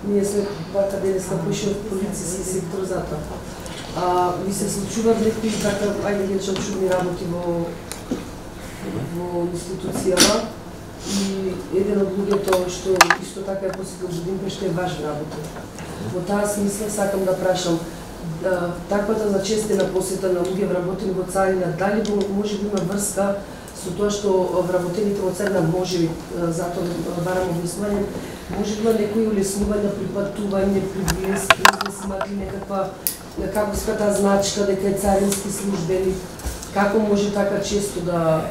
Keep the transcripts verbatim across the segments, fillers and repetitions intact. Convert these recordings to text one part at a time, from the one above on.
ние сме бака денеска поише од полициски сектор за тоа. А, ви се случуваат некои така, ајде ги речам, чудни работи во, во институцијава и еден од луѓето што исто така е посетил Будимпешта е ваш работа. Во таа смисла сакам да прашам, да, таквата зачестена посета на луѓе вработени во царина, дали може да има врска со тоа што вработените во царина може, затоа барам објаснување, може да има некои улеснувања при патување, при влез, влез, имат ли некаква како ската значка дека е царински службеник, како може така често да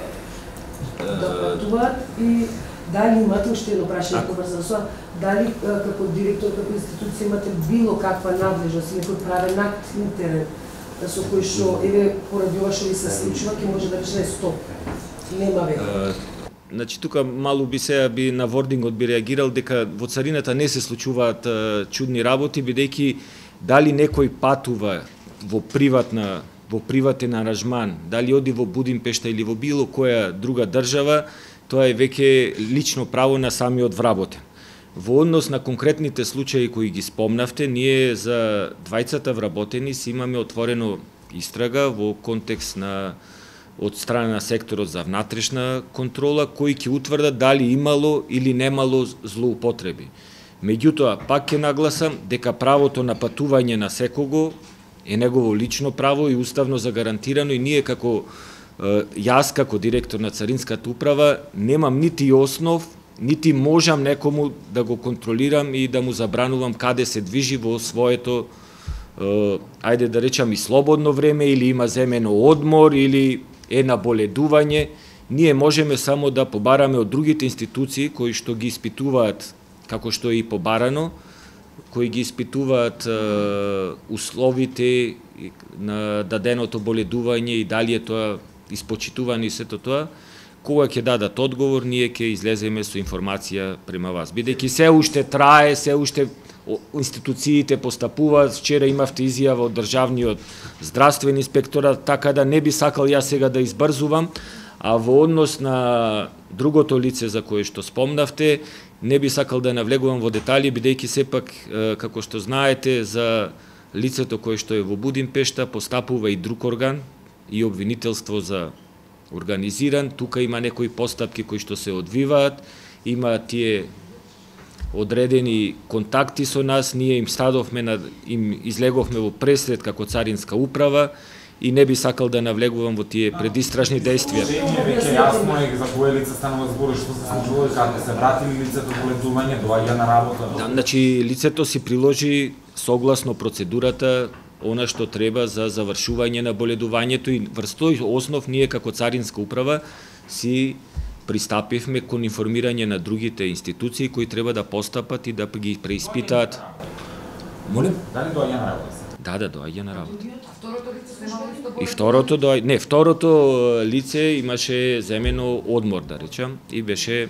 да патуваат и дали имате уште едно прашање поврзано со дали како директор, како институција имате било каква надлежност, некој правен акт интерен со кој што еве поради ова што ви се случува ќе може да рече стоп. Нема веќе. Значи тука малку би се би на вордингот би реагирал дека во царината не се случуваат чудни работи бидејќи дали некој патува во приватна во приватен аранжман, дали оди во Будимпешта или во било која друга држава, тоа е веќе лично право на самиот вработен. Во однос на конкретните случаи кои ги спомнавте, ние за двајцата вработени си имаме отворено истрага во контекст на од страна на секторот за внатрешна контрола, кои ќе утврдат дали имало или немало злоупотреби. Меѓутоа, пак ќе нагласам дека правото на патување на секого е негово лично право и уставно загарантирано и ние како јас како директор на Царинската управа немам нити основ, нити можам некому да го контролирам и да му забранувам каде се движи во своето ајде да речам и слободно време или има земено одмор или е на боледување. Ние можеме само да побараме од другите институции кои што ги испитуваат како што е и побарано, кои ги испитуваат е, условите на даденото боледување и дали е тоа испочитувано и сето тоа, кога ќе дадат одговор, ние ќе излеземе со информација према вас. Бидејќи се уште трае, се уште институциите постапуваат, вчера имавте изјава од државниот здравствен инспекторат, така да не би сакал јас сега да избрзувам, а во однос на другото лице за кое што спомнавте, не би сакал да навлегувам во детали, бидејќи сепак, како што знаете, за лицето кое што е во Будимпешта постапува и друг орган и обвинителство за организиран. Тука има некои постапки кои што се одвиваат, има тие одредени контакти со нас, ние им стадовме, на, им излеговме во пресред како Царинска управа и не би сакал да навлегувам во тие предистражни действија. Веќе јасно е за кое лице станува збор, што се случува и како се вратили лицето во боледување, доаѓа на работа. Да, значи лицето си приложи согласно процедурата она што треба за завршување на боледувањето и врз тој основ ние како Царинска управа си пристапивме кон информирање на другите институции кои треба да постапат и да ги преиспитаат. Молим, дали доаѓа на работа? Да, да, доаѓа на работа. И второто доаѓа, не, второто лице имаше земено одмор, да речам, и беше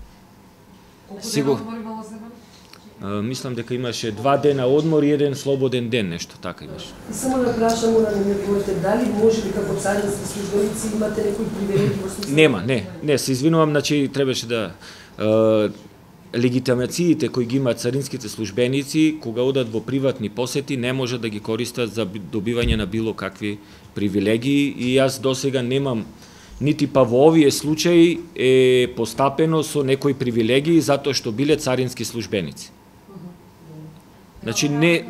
сигурно мислам дека имаше два дена одмор и еден слободен ден, нешто така имаше. И само да прашам, уна не ми говорите, дали може би како царински службеници имате некои привилегии во смисла? Нема, не, не, се извинувам, значи требаше да е, легитимациите кои ги имаат царинските службеници, кога одат во приватни посети, не може да ги користат за добивање на било какви привилегии и јас досега немам нити па во овие случаи е постапено со некои привилегии затоа што биле царински службеници. Значи не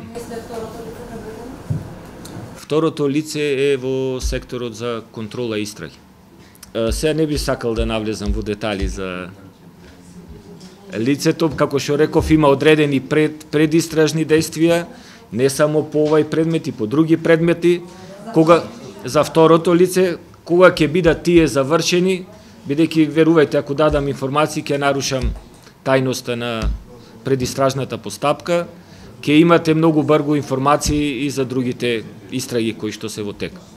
второто лице е во секторот за контрола и истраги. Сега не би сакал да навлезам во детали за лицето, како што реков, има одредени пред предистражни действија, не само по овај предмет и по други предмети. Кога за второто лице, кога ќе бидат тие завршени, бидејќи верувајте, ако дадам информации ќе нарушам тајноста на предистражната постапка, ќе имате многу брзо информации и за другите истраги кои што се во тек.